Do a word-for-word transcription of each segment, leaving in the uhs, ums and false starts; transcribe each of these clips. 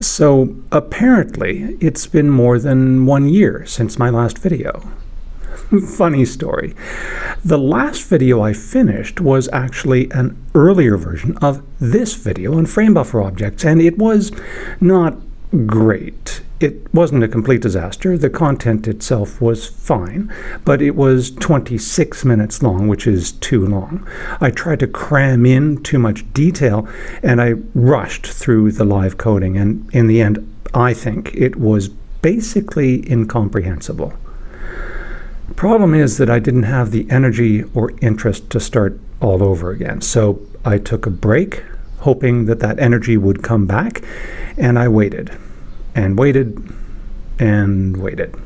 So apparently it's been more than one year since my last video. Funny story. The last video I finished was actually an earlier version of this video on Framebuffer objects, and it was not great. It wasn't a complete disaster. The content itself was fine, but it was twenty-six minutes long, which is too long. I tried to cram in too much detail, and I rushed through the live coding, and in the end, I think it was basically incomprehensible. Problem is that I didn't have the energy or interest to start all over again, so I took a break, hoping that that energy would come back, and I waited, and waited, and waited.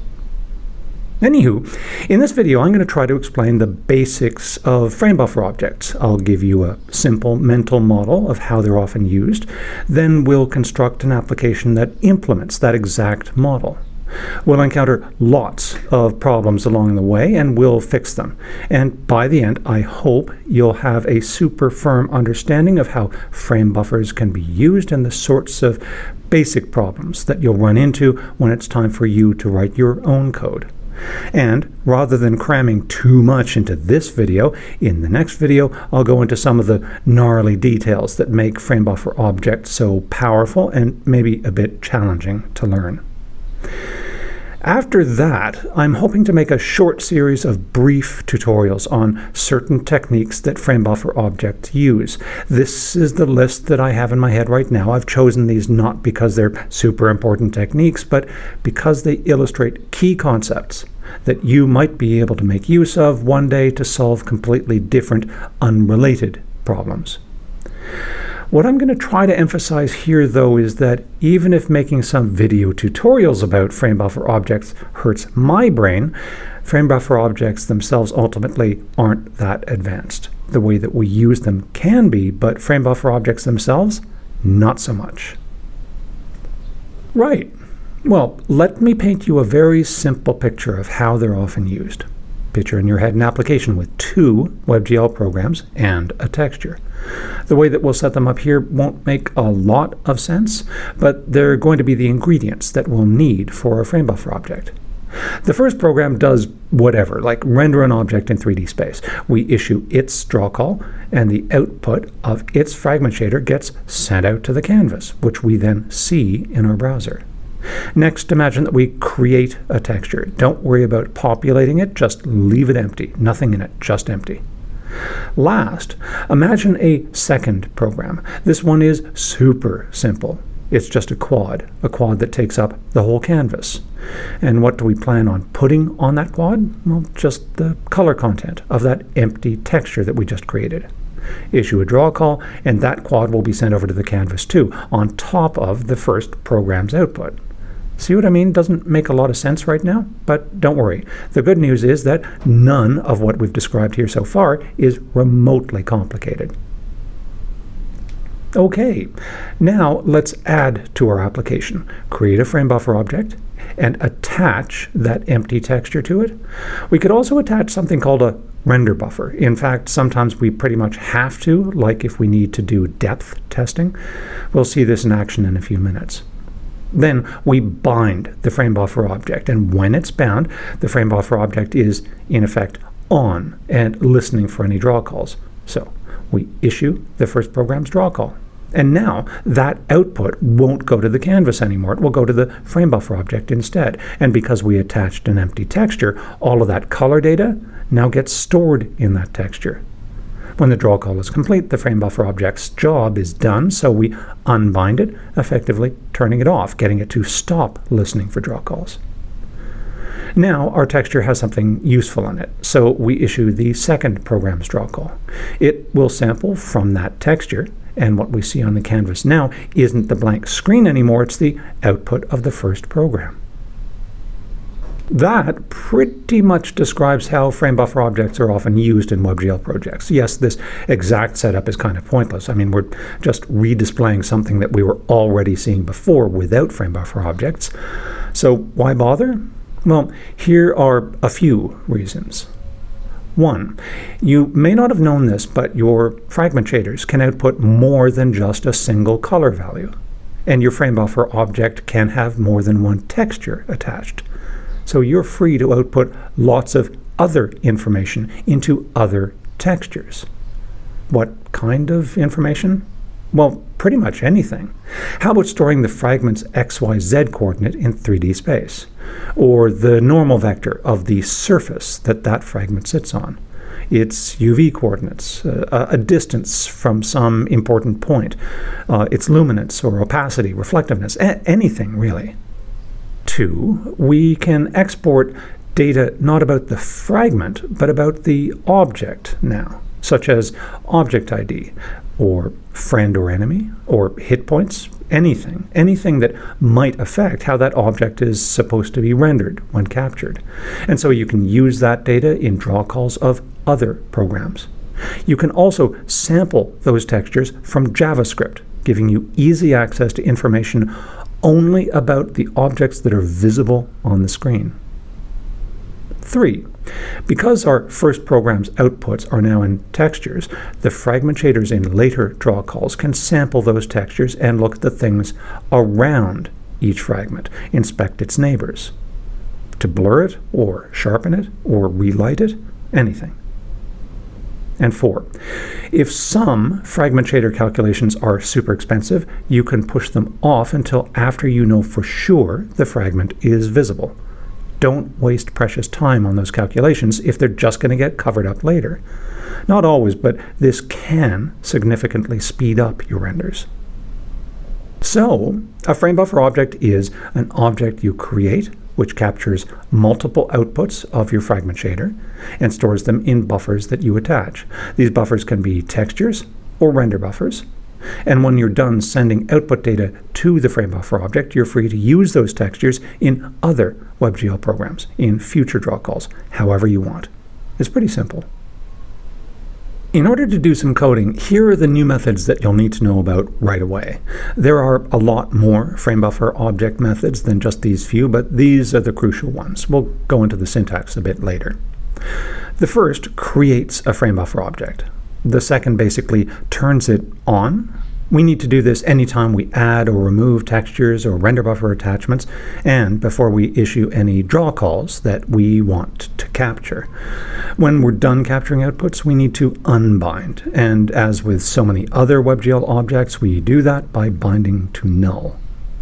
Anywho, in this video I'm going to try to explain the basics of Framebuffer objects. I'll give you a simple mental model of how they're often used, then we'll construct an application that implements that exact model. We'll encounter lots of problems along the way, and we'll fix them. And by the end, I hope you'll have a super firm understanding of how frame buffers can be used and the sorts of basic problems that you'll run into when it's time for you to write your own code. And rather than cramming too much into this video, in the next video I'll go into some of the gnarly details that make Framebuffer objects so powerful and maybe a bit challenging to learn. After that, I'm hoping to make a short series of brief tutorials on certain techniques that Framebuffer objects use. This is the list that I have in my head right now. I've chosen these not because they're super important techniques, but because they illustrate key concepts that you might be able to make use of one day to solve completely different, unrelated problems. What I'm going to try to emphasize here, though, is that even if making some video tutorials about Framebuffer objects hurts my brain, Framebuffer objects themselves ultimately aren't that advanced. The way that we use them can be, but Framebuffer objects themselves, not so much. Right. Well, let me paint you a very simple picture of how they're often used. Picture in your head an application with two WebGL programs and a texture. The way that we'll set them up here won't make a lot of sense, but they're going to be the ingredients that we'll need for a Framebuffer object. The first program does whatever, like render an object in three D space. We issue its draw call, and the output of its fragment shader gets sent out to the canvas, which we then see in our browser. Next, imagine that we create a texture. Don't worry about populating it, just leave it empty. Nothing in it, just empty. Last, imagine a second program. This one is super simple. It's just a quad, a quad that takes up the whole canvas. And what do we plan on putting on that quad? Well, just the color content of that empty texture that we just created. Issue a draw call, and that quad will be sent over to the canvas too, on top of the first program's output. See what I mean? Doesn't make a lot of sense right now, but don't worry. The good news is that none of what we've described here so far is remotely complicated. Okay, now let's add to our application. Create a Framebuffer object and attach that empty texture to it. We could also attach something called a render buffer. In fact, sometimes we pretty much have to, like if we need to do depth testing. We'll see this in action in a few minutes. Then we bind the Framebuffer object, and when it's bound, the Framebuffer object is, in effect, on and listening for any draw calls. So we issue the first program's draw call. And now that output won't go to the canvas anymore. It will go to the Framebuffer object instead. And because we attached an empty texture, all of that color data now gets stored in that texture. When the draw call is complete, the Framebuffer object's job is done, so we unbind it, effectively turning it off, getting it to stop listening for draw calls. Now our texture has something useful in it, so we issue the second program's draw call. It will sample from that texture, and what we see on the canvas now isn't the blank screen anymore, it's the output of the first program. That pretty much describes how Framebuffer objects are often used in WebGL projects. Yes, this exact setup is kind of pointless. I mean, we're just redisplaying something that we were already seeing before without Framebuffer objects. So why bother? Well, here are a few reasons. One, you may not have known this, but your fragment shaders can output more than just a single color value. and your Framebuffer object can have more than one texture attached. So you're free to output lots of other information into other textures. What kind of information? Well, pretty much anything. How about storing the fragment's x y z coordinate in three D space? Or the normal vector of the surface that that fragment sits on? Its U V coordinates, uh, a distance from some important point, uh, its luminance or opacity, reflectiveness, anything really. Two, we can export data not about the fragment, but about the object now, such as object I D, or friend or enemy, or hit points, anything, anything that might affect how that object is supposed to be rendered when captured. And so you can use that data in draw calls of other programs. You can also sample those textures from JavaScript, giving you easy access to information only about the objects that are visible on the screen. Three, because our first program's outputs are now in textures, the fragment shaders in later draw calls can sample those textures and look at the things around each fragment, inspect its neighbors. To blur it, or sharpen it, or relight it, anything. And four, if some fragment shader calculations are super expensive, you can push them off until after you know for sure the fragment is visible. Don't waste precious time on those calculations if they're just going to get covered up later. Not always, but this can significantly speed up your renders. So, a Framebuffer object is an object you create, which captures multiple outputs of your fragment shader and stores them in buffers that you attach. These buffers can be textures or render buffers. And when you're done sending output data to the Framebuffer object, you're free to use those textures in other WebGL programs, in future draw calls, however you want. It's pretty simple. In order to do some coding, here are the new methods that you'll need to know about right away. There are a lot more Framebuffer object methods than just these few, but these are the crucial ones. We'll go into the syntax a bit later. The first creates a Framebuffer object. The second basically turns it on. We need to do this anytime we add or remove textures or render buffer attachments, and before we issue any draw calls that we want to capture. When we're done capturing outputs, we need to unbind, and as with so many other WebGL objects, we do that by binding to null.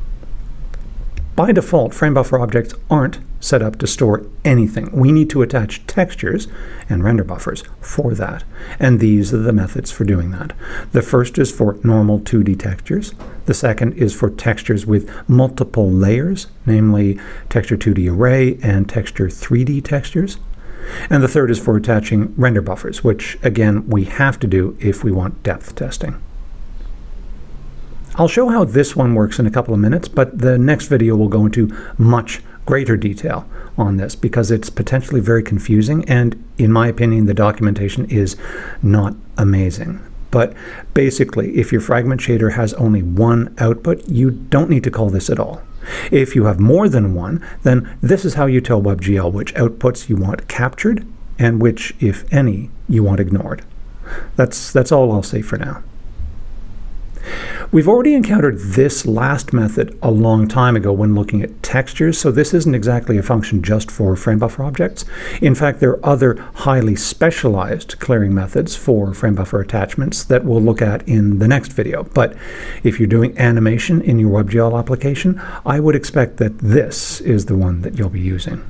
By default, Framebuffer objects aren't set up to store anything. We need to attach textures and render buffers for that, and these are the methods for doing that. The first is for normal two D textures. The second is for textures with multiple layers, namely texture two D array and texture three D textures. And the third is for attaching render buffers, which again we have to do if we want depth testing. I'll show how this one works in a couple of minutes, but the next video will go into much greater detail on this because it's potentially very confusing, and in my opinion the documentation is not amazing. But basically, if your fragment shader has only one output, you don't need to call this at all. If you have more than one, then this is how you tell WebGL which outputs you want captured and which, if any, you want ignored. That's, that's all I'll say for now. We've already encountered this last method a long time ago when looking at textures, so this isn't exactly a function just for Framebuffer objects. In fact, there are other highly specialized clearing methods for Framebuffer attachments that we'll look at in the next video. But if you're doing animation in your WebGL application, I would expect that this is the one that you'll be using.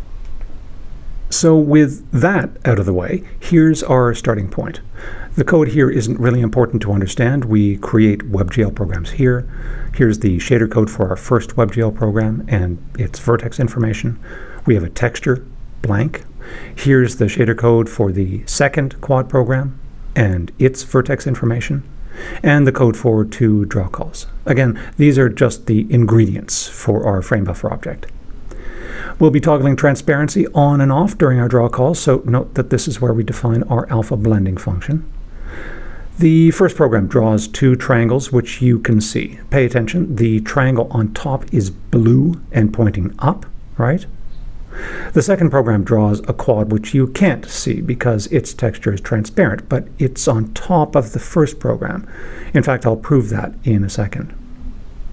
So with that out of the way, here's our starting point. The code here isn't really important to understand. We create WebGL programs here. Here's the shader code for our first WebGL program and its vertex information. We have a texture, blank. Here's the shader code for the second quad program and its vertex information, and the code for two draw calls. Again, these are just the ingredients for our Framebuffer object. We'll be toggling transparency on and off during our draw calls, so note that this is where we define our alpha blending function. The first program draws two triangles, which you can see. Pay attention, the triangle on top is blue and pointing up, right? The second program draws a quad, which you can't see because its texture is transparent, but it's on top of the first program. In fact, I'll prove that in a second.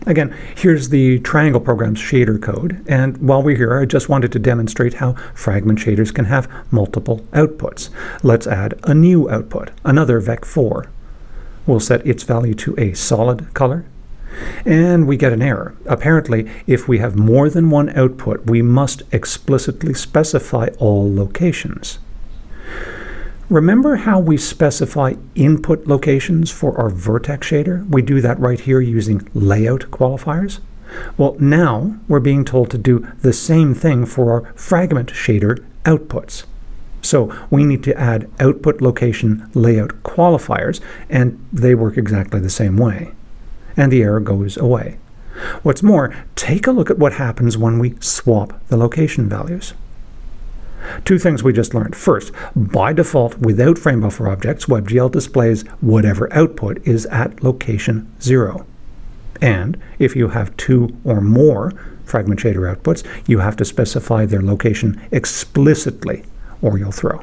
Again, here's the triangle program's shader code, and while we're here, I just wanted to demonstrate how fragment shaders can have multiple outputs. Let's add a new output, another vec four. We'll set its value to a solid color, and we get an error. Apparently, if we have more than one output, we must explicitly specify all locations. Remember how we specify input locations for our vertex shader? We do that right here using layout qualifiers. Well, now we're being told to do the same thing for our fragment shader outputs. So we need to add output location layout qualifiers, and they work exactly the same way. And the error goes away. What's more, take a look at what happens when we swap the location values. Two things we just learned. First, by default, without Framebuffer objects, WebGL displays whatever output is at location zero. And if you have two or more fragment shader outputs, you have to specify their location explicitly, or you'll throw.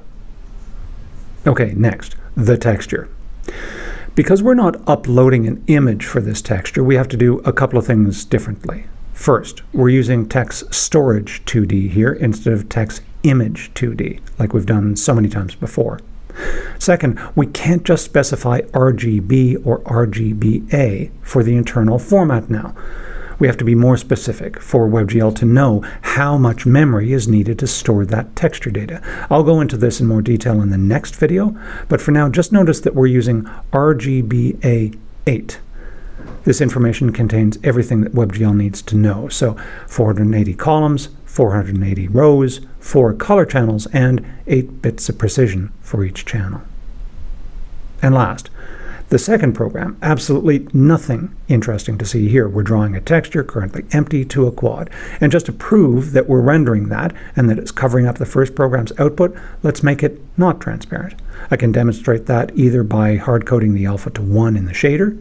Okay, next, the texture. Because we're not uploading an image for this texture, we have to do a couple of things differently. First, we're using text storage two D here instead of text image two D, like we've done so many times before. Second, we can't just specify R G B or R G B A for the internal format now. We have to be more specific for WebGL to know how much memory is needed to store that texture data. I'll go into this in more detail in the next video, but for now, just notice that we're using R G B A eight. This information contains everything that WebGL needs to know. So four hundred eighty columns, four hundred eighty rows, four color channels, and eight bits of precision for each channel. And last, the second program, absolutely nothing interesting to see here. We're drawing a texture currently empty to a quad. And just to prove that we're rendering that and that it's covering up the first program's output, let's make it not transparent. I can demonstrate that either by hard coding the alpha to one in the shader,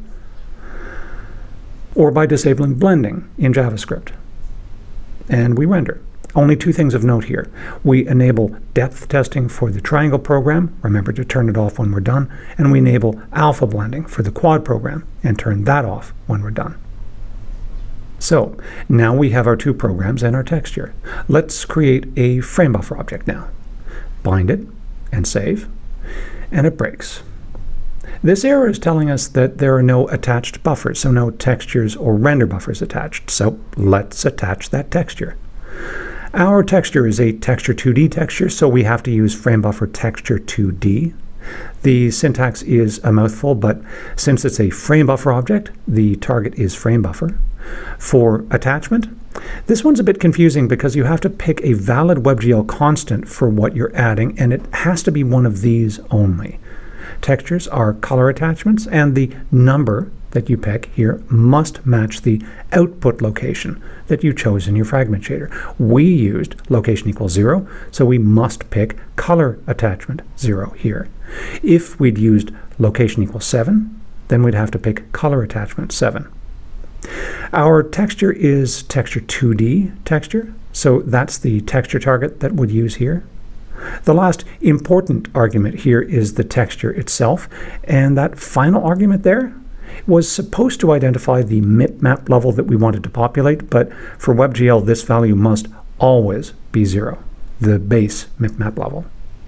or by disabling blending in JavaScript. And we render. Only two things of note here. We enable depth testing for the triangle program. Remember to turn it off when we're done. And we enable alpha blending for the quad program and turn that off when we're done. So now we have our two programs and our texture. Let's create a Framebuffer object now. Bind it and save. And it breaks. This error is telling us that there are no attached buffers, so no textures or render buffers attached. So let's attach that texture. Our texture is a texture two D texture, so we have to use Framebuffer texture two D. The syntax is a mouthful, but since it's a Framebuffer object, the target is Framebuffer. For attachment, this one's a bit confusing because you have to pick a valid WebGL constant for what you're adding, and it has to be one of these only. Textures are color attachments, and the number that you pick here must match the output location that you chose in your fragment shader. We used location equals zero, so we must pick color attachment zero here. If we'd used location equals seven, then we'd have to pick color attachment seven. Our texture is texture two D texture, so that's the texture target that we'd use here. The last important argument here is the texture itself, and that final argument there was supposed to identify the mip-map level that we wanted to populate, but for WebGL this value must always be zero, the base mip-map level.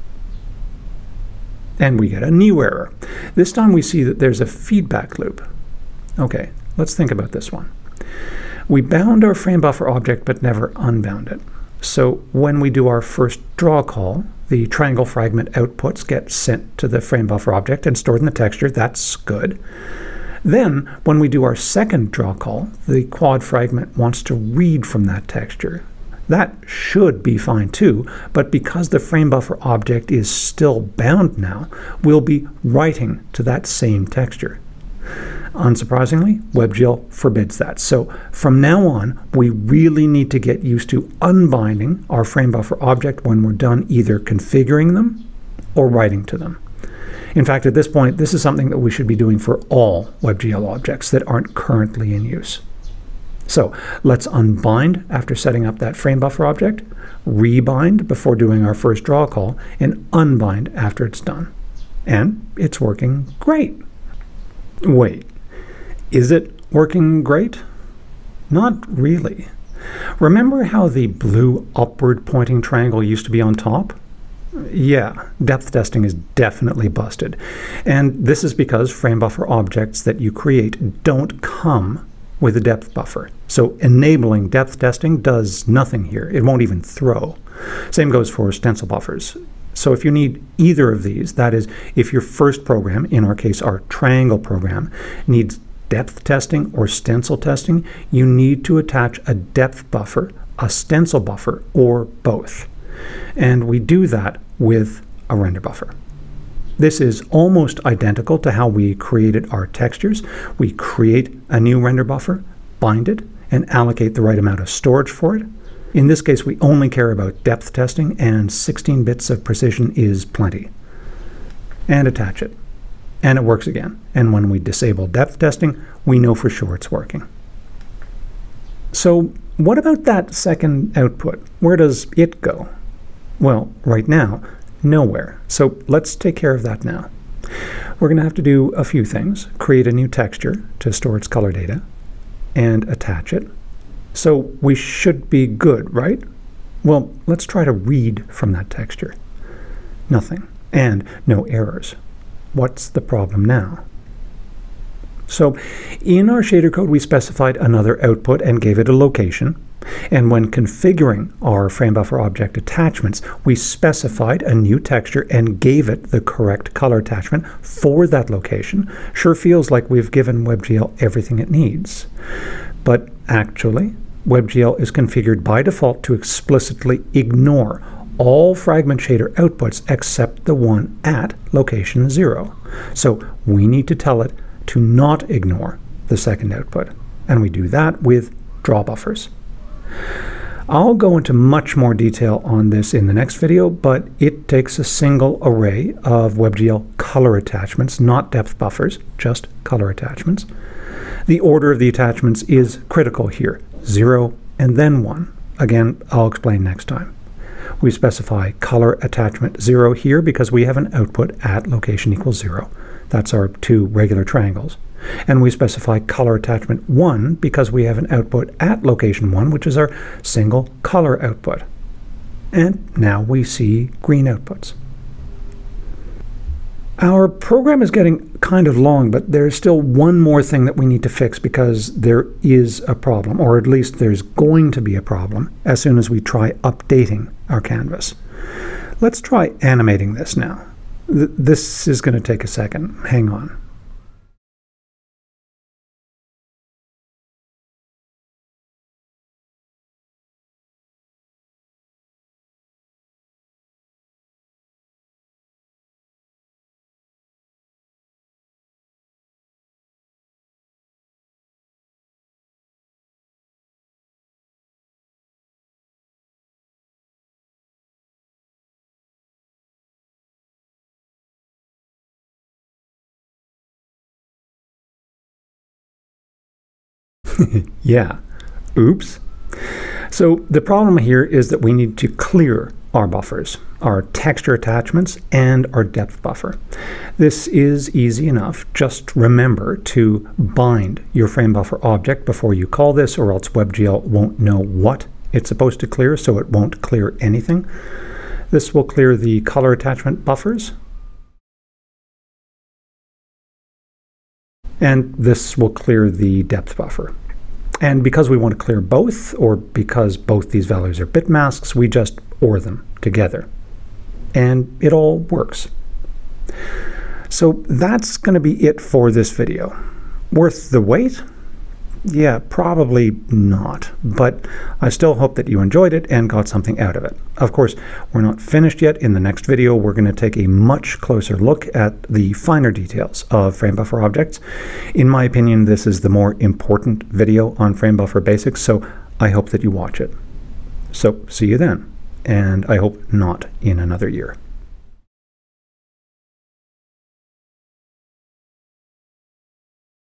And we get a new error. This time we see that there's a feedback loop. Okay, let's think about this one. We bound our Framebuffer object but never unbound it. So when we do our first draw call, the triangle fragment outputs get sent to the Framebuffer object and stored in the texture. That's good. Then, when we do our second draw call, the quad fragment wants to read from that texture. That should be fine too, but because the Framebuffer object is still bound now, we'll be writing to that same texture. Unsurprisingly, WebGL forbids that. So from now on, we really need to get used to unbinding our Framebuffer object when we're done either configuring them or writing to them. In fact, at this point, this is something that we should be doing for all WebGL objects that aren't currently in use. So let's unbind after setting up that Framebuffer object, rebind before doing our first draw call, and unbind after it's done. And it's working great. Wait, is it working great? Not really. Remember how the blue upward pointing triangle used to be on top? Yeah, depth testing is definitely busted. And this is because Framebuffer objects that you create don't come with a depth buffer. So enabling depth testing does nothing here. It won't even throw. Same goes for stencil buffers. So if you need either of these, that is, if your first program, in our case our triangle program, needs depth testing or stencil testing, you need to attach a depth buffer, a stencil buffer, or both. And we do that with a render buffer. This is almost identical to how we created our textures. We create a new render buffer, bind it, and allocate the right amount of storage for it. In this case, we only care about depth testing, and sixteen bits of precision is plenty. And attach it. And it works again. And when we disable depth testing, we know for sure it's working. So what about that second output? Where does it go? Well, right now, nowhere. So let's take care of that now. We're going to have to do a few things. Create a new texture to store its color data and attach it. So we should be good, right? Well, let's try to read from that texture. Nothing. And no errors. What's the problem now? So in our shader code, we specified another output and gave it a location. And when configuring our Framebuffer object attachments, we specified a new texture and gave it the correct color attachment for that location. Sure feels like we've given WebGL everything it needs. But actually, WebGL is configured by default to explicitly ignore all fragment shader outputs except the one at location zero. So we need to tell it to not ignore the second output. And we do that with draw buffers. I'll go into much more detail on this in the next video, but it takes a single array of WebGL color attachments, not depth buffers, just color attachments. The order of the attachments is critical here, zero and then one. Again, I'll explain next time. We specify color attachment zero here because we have an output at location equals zero. That's our two regular triangles. And we specify color attachment one because we have an output at location one, which is our single color output. And now we see green outputs. Our program is getting kind of long, but there's still one more thing that we need to fix because there is a problem, or at least there's going to be a problem as soon as we try updating our canvas. Let's try animating this now. Th- this is going to take a second. Hang on. Yeah, oops. So the problem here is that we need to clear our buffers, our texture attachments, and our depth buffer. This is easy enough. Just remember to bind your Framebuffer object before you call this, or else WebGL won't know what it's supposed to clear, so it won't clear anything. This will clear the color attachment buffers, and this will clear the depth buffer. And because we want to clear both, or because both these values are bit masks, we just O R them together. And it all works. So that's going to be it for this video. Worth the wait? Yeah, probably not. But I still hope that you enjoyed it and got something out of it. Of course, we're not finished yet. In the next video, we're going to take a much closer look at the finer details of Framebuffer objects. In my opinion, this is the more important video on Framebuffer basics, so I hope that you watch it. So see you then, and I hope not in another year.